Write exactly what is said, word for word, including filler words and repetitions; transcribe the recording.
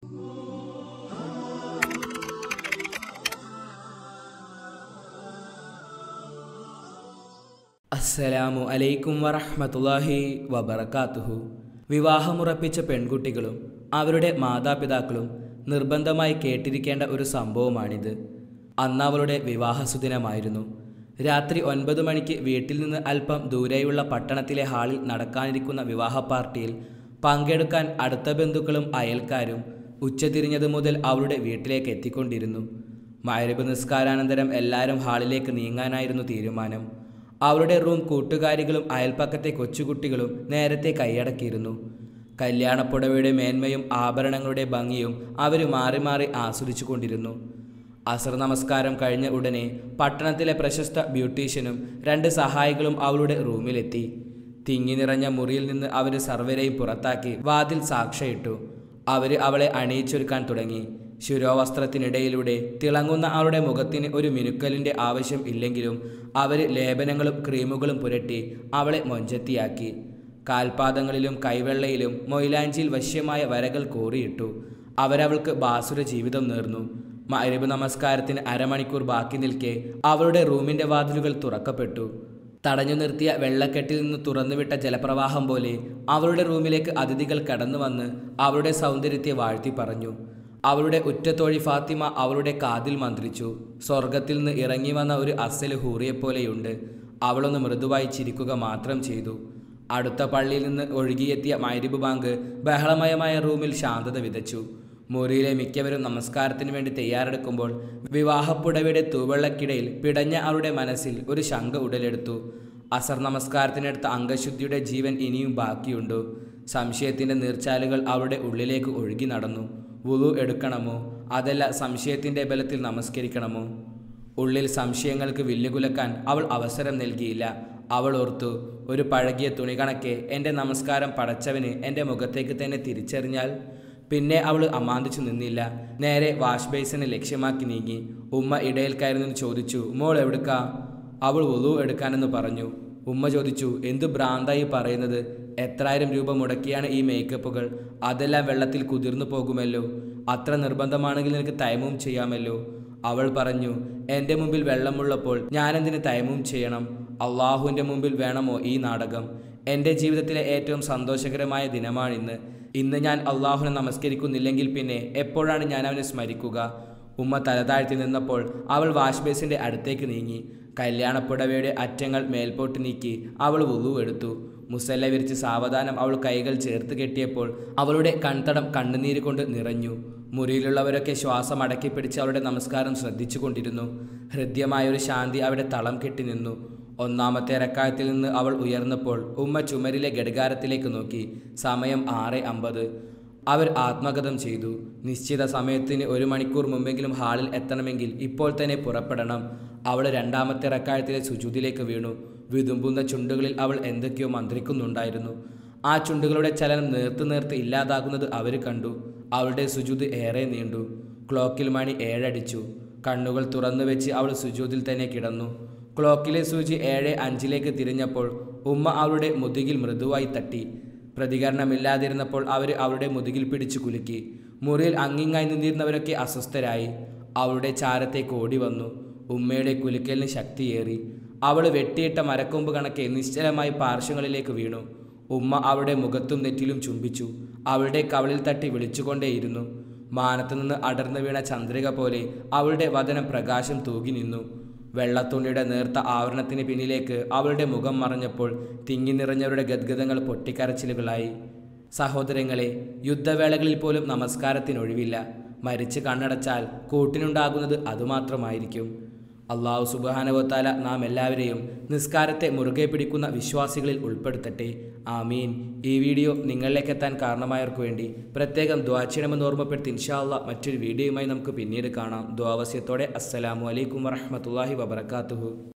അസ്സലാമു അലൈക്കും വറഹ്മത്തുള്ളാഹി വബറകാതുഹു. വിവാഹമുറപ്പിച്ച പെൺകുട്ടികളും അവരുടെ മാതാപിതാക്കളും നിർബന്ധമായി കേട്ടിരിക്കേണ്ട ഒരു സംഭവമാണിത്. അന്ന് അവളുടെ വിവാഹസുദിനമായിരുന്നു. രാത്രി ഒൻപത് മണിക്ക് വീട്ടിൽ നിന്ന് അല്പം ദൂരെയുള്ള പട്ടണത്തിലെ ഹാളിൽ നടക്കാനിരിക്കുന്ന വിവാഹ പാർട്ടിയിൽ പങ്കെടുക്കാൻ അടുത്ത ബന്ധുക്കളും അയൽക്കാരും ഉച്ചതിരിഞ്ഞതു മുതൽ അവളുടെ വീട്ടിലേക്ക് എത്തിക്കൊണ്ടിരുന്നു. മഗ്‌രിബ് നിസ്കാരാനന്തരം എല്ലാവരും ഹാളിലേക്ക് നീങ്ങാനായിരുന്നു തീരുമാനം. അവളുടെ റൂം കൂട്ടുകാരികളും അയൽപ്പക്കത്തെ കൊച്ചുകുട്ടികളും നേരത്തെ കൈയടക്കിയിരുന്നു. കല്യാണപ്പുടവയുടെ മേന്മയും ആഭരണങ്ങളുടെ ഭംഗിയും അവർ മാറി മാറി ആസ്വദിച്ചു കൊണ്ടിരുന്നു. അസർ നമസ്കാരം കഴിഞ്ഞ ഉടനെ പട്ടണത്തിലെ പ്രശസ്ത ബ്യൂട്ടീഷ്യനും രണ്ട് സഹായികളും അവളുടെ റൂമിലെത്തി. തിങ്ങി നിറഞ്ഞ മുറിയിൽ നിന്ന് അവർ സർവരെയും പുറത്താക്കി വാതിൽ സാക്ഷയിട്ടു. അവർ അവളെ അണിയിച്ചൊരുക്കാൻ തുടങ്ങി. ശിരോവസ്ത്രത്തിനിടയിലൂടെ തിളങ്ങുന്ന അവളുടെ മുഖത്തിന് ഒരു മിനുക്കലിൻ്റെ ആവശ്യം ഇല്ലെങ്കിലും അവർ ലേപനങ്ങളും ക്രീമുകളും പുരട്ടി അവളെ മൊഞ്ചത്തിയാക്കി. കാൽപാദങ്ങളിലും കൈവെള്ളയിലും മൊയ്ലാഞ്ചിയിൽ വശ്യമായ വരകൾ കോറിയിട്ടു. അവരവൾക്ക് ബാസുര ജീവിതം നേർന്നു. മഗ്‌രിബ് നമസ്കാരത്തിന് അരമണിക്കൂർ ബാക്കി നിൽക്കെ അവളുടെ റൂമിൻ്റെ വാതിലുകൾ തുറക്കപ്പെട്ടു. തടഞ്ഞു നിർത്തിയ വെള്ളക്കെട്ടിൽ നിന്ന് തുറന്നുവിട്ട ജലപ്രവാഹം പോലെ അവളുടെ റൂമിലേക്ക് അതിഥികൾ കടന്നു വന്ന് അവളുടെ സൗന്ദര്യത്തെ വാഴ്ത്തി പറഞ്ഞു. അവളുടെ ഉറ്റത്തോഴി ഫാത്തിമ അവളുടെ കാതിൽ മന്ത്രിച്ചു. സ്വർഗത്തിൽ നിന്ന് ഇറങ്ങി വന്ന ഒരു അസൽ ഹൂറിയെപ്പോലെയുണ്ട്. അവളൊന്ന് മൃദുവായി ചിരിക്കുക മാത്രം ചെയ്തു. അടുത്ത പള്ളിയിൽ നിന്ന് ഒഴുകിയെത്തിയ മഗ്‌രിബ് ബാങ്ക് ബഹളമയമായ റൂമിൽ ശാന്തത വിതച്ചു. മുറിയിലെ മിക്കവരും നമസ്കാരത്തിന് വേണ്ടി തയ്യാറെടുക്കുമ്പോൾ വിവാഹപ്പുടവയുടെ തൂവെള്ളക്കിടയിൽ പിടഞ്ഞ അവളുടെ മനസ്സിൽ ഒരു ശങ്ക ഉടലെടുത്തു. അസർ നമസ്കാരത്തിനെടുത്ത അംഗശുദ്ധിയുടെ ജീവൻ ഇനിയും ബാക്കിയുണ്ടോ? സംശയത്തിൻ്റെ നീർച്ചാലുകൾ അവളുടെ ഉള്ളിലേക്ക് ഒഴുകി നടന്നു. വുളു എടുക്കണമോ, അതല്ല സംശയത്തിൻ്റെ ബലത്തിൽ നമസ്കരിക്കണമോ? ഉള്ളിൽ സംശയങ്ങൾക്ക് വില്ലുകുലക്കാൻ അവൾ അവസരം നൽകിയില്ല. അവൾ ഓർത്തു, ഒരു പഴകിയ തുണി കണക്കെ എൻ്റെ നമസ്കാരം പടച്ചവന് എൻ്റെ മുഖത്തേക്ക് തന്നെ തിരിച്ചറിഞ്ഞാൽ? പിന്നെ അവൾ അമാന്തിച്ചു നിന്നില്ല. നേരെ വാഷ് ബേസിനെ ലക്ഷ്യമാക്കി നീങ്ങി. ഉമ്മ ഇടയിൽ കയറുന്നെന്ന് ചോദിച്ചു, മോൾ എവിടുക്കാ? അവൾ വുളു എടുക്കാനെന്ന് പറഞ്ഞു. ഉമ്മ ചോദിച്ചു, എന്തു ഭ്രാന്തായി പറയുന്നത്? എത്രായിരം രൂപ മുടക്കിയാണ് ഈ മേക്കപ്പുകൾ. അതെല്ലാം വെള്ളത്തിൽ കുതിർന്നു പോകുമല്ലോ. അത്ര നിർബന്ധമാണെങ്കിൽ നിനക്ക് തൈമൂം ചെയ്യാമല്ലോ. അവൾ പറഞ്ഞു, എൻ്റെ മുമ്പിൽ വെള്ളമുള്ളപ്പോൾ ഞാനെന്തിന് തൈമൂം ചെയ്യണം? അള്ളാഹുവിൻ്റെ മുമ്പിൽ വേണമോ ഈ നാടകം? എൻ്റെ ജീവിതത്തിലെ ഏറ്റവും സന്തോഷകരമായ ദിനമാണിന്ന്. ഇന്ന് ഞാൻ അള്ളാഹുവിനെ നമസ്കരിക്കുന്നില്ലെങ്കിൽ പിന്നെ എപ്പോഴാണ് ഞാൻ അവനെ സ്മരിക്കുക? ഉമ്മ തലതാഴ്ത്തി നിന്നപ്പോൾ അവൾ വാഷ് ബേസിൻ്റെ അടുത്തേക്ക് നീങ്ങി. കല്യാണപ്പുടവയുടെ അറ്റങ്ങൾ മേൽപോട്ട് നീക്കി അവൾ വുളു എടുത്തു. മുസല്ല വിരിച്ച് സാവധാനം അവൾ കൈകൾ ചേർത്ത് കെട്ടിയപ്പോൾ അവളുടെ കൺതടം കണ്ണുനീര് കൊണ്ട് നിറഞ്ഞു. മുറിയിലുള്ളവരൊക്കെ ശ്വാസം അടക്കി പിടിച്ച് അവളുടെ നമസ്കാരം ശ്രദ്ധിച്ചു കൊണ്ടിരുന്നു. ഹൃദ്യമായൊരു ശാന്തി അവിടെ തളം കെട്ടി നിന്നു. ഒന്നാമത്തെ റക്അത്തിൽ നിന്ന് അവൾ ഉയർന്നപ്പോൾ ഉമ്മ ചുമരിലെ ഘടികാരത്തിലേക്ക് നോക്കി. സമയം ആറ് അമ്പത്. അവർ ആത്മഗതം ചെയ്തു. നിശ്ചിത സമയത്തിന് ഒരു മണിക്കൂർ മുമ്പെങ്കിലും ഹാളിൽ എത്തണമെങ്കിൽ ഇപ്പോൾ തന്നെ പുറപ്പെടണം. അവൾ രണ്ടാമത്തെ റക്അത്തിലെ സുജൂദിലേക്ക് വീണു. വിതുമ്പുന്ന ചുണ്ടുകളിൽ അവൾ എന്തൊക്കെയോ മന്ത്രിക്കുന്നുണ്ടായിരുന്നു. ആ ചുണ്ടുകളുടെ ചലനം നേർത്ത് നേർത്ത് ഇല്ലാതാകുന്നത് അവർ കണ്ടു. അവളുടെ സുജൂദ് ഏറെ നീണ്ടു. ക്ലോക്കിൽ മണി ഏഴടിച്ചു. കണ്ണുകൾ തുറന്നു വെച്ച് അവൾ സുജൂദിൽ തന്നെ കിടന്നു. ക്ലോക്കിലെ സൂചി ഏഴ് അഞ്ചിലേക്ക് തിരിഞ്ഞപ്പോൾ ഉമ്മ അവളുടെ മുതുകിൽ മൃദുവായി തട്ടി. പ്രതികരണമില്ലാതിരുന്നപ്പോൾ അവർ അവളുടെ മുതുകിൽ പിടിച്ചു കുലുക്കി. മുറിയിൽ അങ്ങിങ്ങായി നിന്നിരുന്നവരൊക്കെ അസ്വസ്ഥരായി. അവളുടെ ചാരത്തേക്ക് ഓടി വന്നു. ഉമ്മയുടെ കുലുക്കലിന് ശക്തിയേറി. അവൾ വെട്ടിയിട്ട മരക്കൊമ്പ് കണക്കെ നിശ്ചലമായി പാർശ്വങ്ങളിലേക്ക് വീണു. ഉമ്മ അവളുടെ മുഖത്തും നെറ്റിലും ചുംബിച്ചു. അവളുടെ കവിളിൽ തട്ടി വിളിച്ചുകൊണ്ടേയിരുന്നു. മാനത്തുനിന്ന് അടർന്നു വീണ ചന്ദ്രിക പോലെ അവളുടെ വദനം പ്രകാശം തൂകി നിന്നു. വെള്ളത്തുണിയുടെ നേർത്ത ആവരണത്തിന് പിന്നിലേക്ക് അവളുടെ മുഖം മറഞ്ഞപ്പോൾ തിങ്ങി നിറഞ്ഞവരുടെ ഗദ്ഗതങ്ങൾ പൊട്ടിക്കരച്ചിലുകളായി. സഹോദരങ്ങളെ, യുദ്ധവേളകളിൽ പോലും നമസ്കാരത്തിനൊഴിവില്ല. മരിച്ച് കണ്ണടച്ചാൽ കൂട്ടിനുണ്ടാകുന്നത് അതുമാത്രമായിരിക്കും. അള്ളാഹു സുബ്ഹാനഹു വ തആല നാം എല്ലാവരെയും നിസ്കാരത്തെ മുറുകെ പിടിക്കുന്ന വിശ്വാസികളിൽ ഉൾപ്പെടുത്തട്ടെ. ആമീൻ. ഈ വീഡിയോ നിങ്ങളിലേക്ക് എത്താൻ കാരണമായവർക്ക് വേണ്ടി പ്രത്യേകം ദുആ ചെയ്യണമെന്ന് ഓർമ്മപ്പെടുത്തി ഇൻഷാ അല്ലാഹ് മറ്റൊരു വീഡിയോയുമായി നമുക്ക് പിന്നീട് കാണാം. ദുആ വസിയത്തോടെ അസ്സലാമു അലൈക്കും വറഹ്മത്തുള്ളാഹി വബറകാതുഹു.